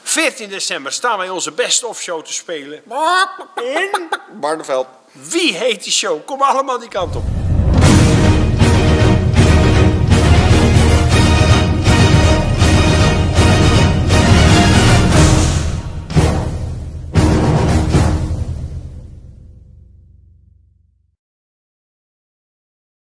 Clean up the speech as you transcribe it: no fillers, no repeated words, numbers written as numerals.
14 december staan wij onze best-of show te spelen. In Barneveld. Wie heet die show? Kom allemaal die kant op.